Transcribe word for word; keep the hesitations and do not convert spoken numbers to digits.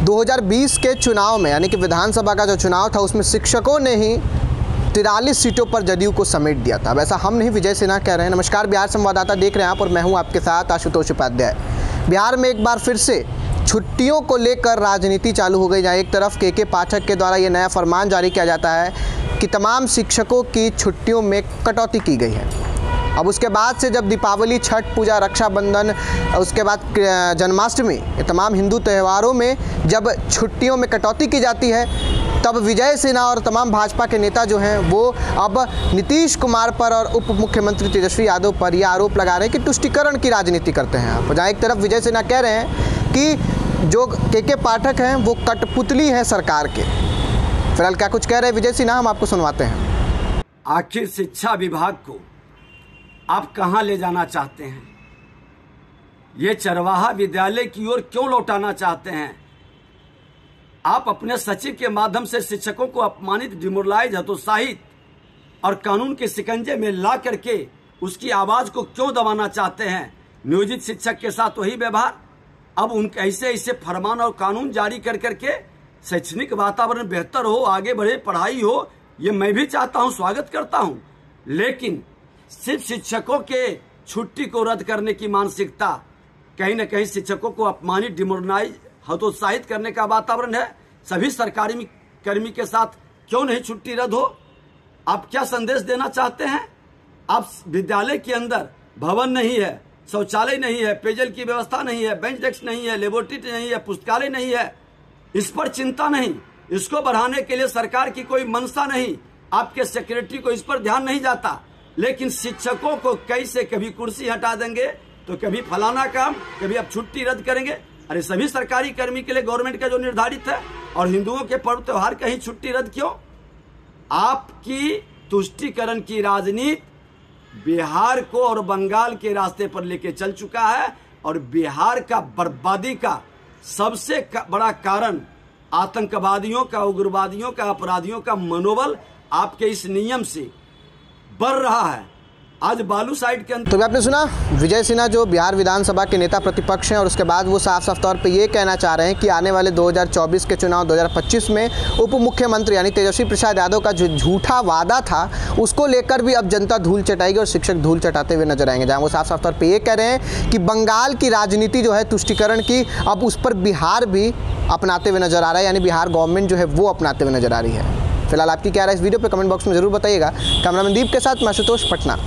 दो हज़ार बीस के चुनाव में यानी कि विधानसभा का जो चुनाव था उसमें शिक्षकों ने ही तिरालीस सीटों पर जदयू को समेट दिया था। वैसा हम नहीं, विजय सिन्हा कह रहे हैं। नमस्कार, बिहार संवाददाता देख रहे हैं आप और मैं हूं आपके साथ आशुतोष उपाध्याय। बिहार में एक बार फिर से छुट्टियों को लेकर राजनीति चालू हो गई, जहाँ एक तरफ के के पाठक के द्वारा ये नया फरमान जारी किया जाता है कि तमाम शिक्षकों की छुट्टियों में कटौती की गई है। अब उसके बाद से जब दीपावली, छठ पूजा, रक्षाबंधन, उसके बाद जन्माष्टमी, ये तमाम हिंदू त्योहारों में जब छुट्टियों में कटौती की जाती है, तब विजय सिन्हा और तमाम भाजपा के नेता जो हैं वो अब नीतीश कुमार पर और उप मुख्यमंत्री तेजस्वी यादव पर यह आरोप लगा रहे हैं कि तुष्टीकरण की राजनीति करते हैं आप। जहाँ एक तरफ विजय सिन्हा कह रहे हैं कि जो के के पाठक हैं वो कठपुतली हैं सरकार के। फिलहाल क्या कुछ कह रहे हैं विजय सिन्हा, हम आपको सुनवाते हैं। आखिर शिक्षा विभाग को आप कहां ले जाना चाहते हैं? ये चरवाहा विद्यालय की ओर क्यों लौटाना चाहते हैं? आप अपने सचिव के माध्यम से शिक्षकों को अपमानित, डिमोरलाइज, हतोत्साहित और कानून के शिकंजे में ला करके उसकी आवाज को क्यों दबाना चाहते हैं? नियोजित शिक्षक के साथ वही व्यवहार। अब उनके ऐसे ऐसे फरमान और कानून जारी कर करके शैक्षणिक वातावरण बेहतर हो, आगे बढ़े, पढ़ाई हो, ये मैं भी चाहता हूं, स्वागत करता हूं। लेकिन सिर्फ शिक्षकों के छुट्टी को रद्द करने की मानसिकता कहीं न कहीं शिक्षकों को अपमानित, डिमोरलाइज, हतोत्साहित करने का वातावरण है। सभी सरकारी कर्मी के साथ क्यों नहीं छुट्टी रद्द हो? आप क्या संदेश देना चाहते हैं? आप विद्यालय के अंदर भवन नहीं है, शौचालय नहीं है, पेयजल की व्यवस्था नहीं है, बेंच डेस्क नहीं है, लेबोरेटरी नहीं है, पुस्तकालय नहीं है, इस पर चिंता नहीं, इसको बढ़ाने के लिए सरकार की कोई मंशा नहीं, आपके सेक्रेटरी को इस पर ध्यान नहीं जाता। लेकिन शिक्षकों को कैसे कभी कुर्सी हटा देंगे तो कभी फलाना काम, कभी अब छुट्टी रद्द करेंगे। अरे सभी सरकारी कर्मी के लिए गवर्नमेंट का जो निर्धारित है, और हिंदुओं के पर्व त्योहार कहीं छुट्टी रद्द क्यों? आपकी तुष्टीकरण की राजनीति बिहार को और बंगाल के रास्ते पर लेके चल चुका है, और बिहार का बर्बादी का सबसे बड़ा कारण आतंकवादियों का, उग्रवादियों का, अपराधियों का मनोबल आपके इस नियम से बढ़ रहा है। आज बालू साइड के अंदर तो आपने सुना विजय सिन्हा जो बिहार विधानसभा के नेता प्रतिपक्ष हैं, और उसके बाद वो साफ साफ तौर पे ये कहना चाह रहे हैं कि आने वाले दो हज़ार चौबीस के चुनाव दो हज़ार पच्चीस में उप मुख्यमंत्री यानी तेजस्वी प्रसाद यादव का जो झूठा वादा था उसको लेकर भी अब जनता धूल चटाएगी और शिक्षक धूल चटाते हुए नजर आएंगे। जहाँ वो साफ साफ तौर पर ये कह रहे हैं कि बंगाल की राजनीति जो है तुष्टीकरण की, अब उस पर बिहार भी अपनाते हुए नजर आ रहा है, यानी बिहार गवर्नमेंट जो है वो अपनाते हुए नजर आ रही है। फिलहाल आपकी क्या राय इस वीडियो पे कमेंट बॉक्स में जरूर बताइएगा। कैमरामैन दीप के साथ मैं आशुतोष, पटना।